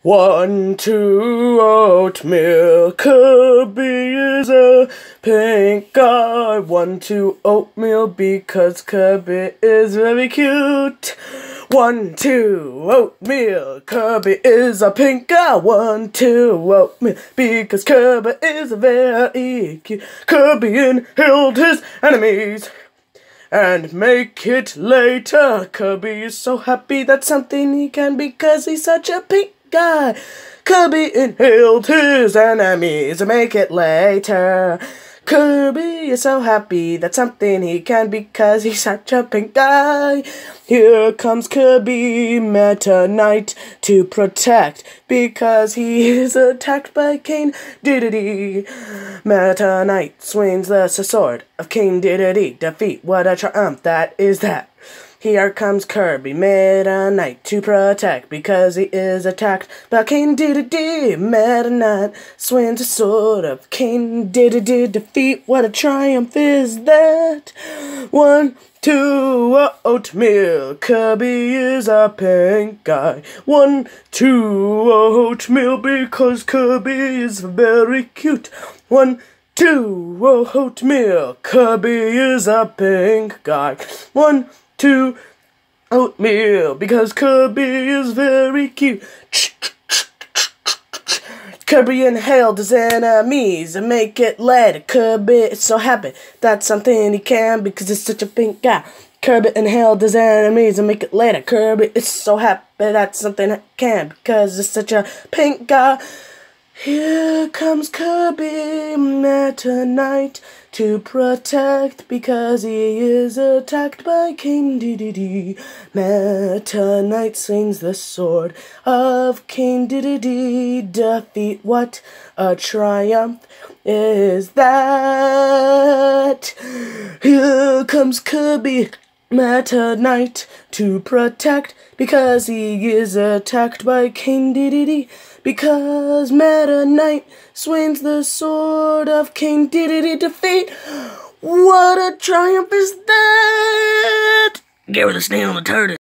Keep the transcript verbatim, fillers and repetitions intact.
One, two, oatmeal, Kirby is a pink guy. One, two, oatmeal, because Kirby is very cute. One, two, oatmeal, Kirby is a pink guy. One, two, oatmeal, because Kirby is very cute. Kirby inhaled his enemies and make it later. Kirby is so happy that's something he can because he's such a pink guy. Kirby inhaled his enemies and make it later. Kirby is so happy that's something he can because he's such a pink guy. Here comes Kirby Meta Knight to protect because he is attacked by King Dedede. Meta Knight swings the sword of King Dedede. Defeat, what a triumph that is that. Here comes Kirby Meta Knight to protect because he is attacked by King Dedede. Meta Knight swings the sword of King Dedede. Defeat, what a triumph is that. One, two, oatmeal, Kirby is a pink guy. One, two, oatmeal, because Kirby is very cute. One, two, oatmeal, Kirby is a pink guy. One, two, oatmeal, because Kirby is very cute. Kirby inhaled his enemies and make it later. Kirby is so happy that's something he can because he's such a pink guy. Kirby inhaled his enemies and make it later. Kirby is so happy that's something he can because he's such a pink guy. Here comes Kirby Meta Knight to protect because he is attacked by King Dedede. Meta Knight swings the sword of King Dedede. Defeat, what a triumph is that. Here comes Kirby Meta Knight to protect because he is attacked by King Dedede. Because Meta Knight swings the sword of King Dedede. Defeat, what a triumph is that. Give her the snail and the turtle.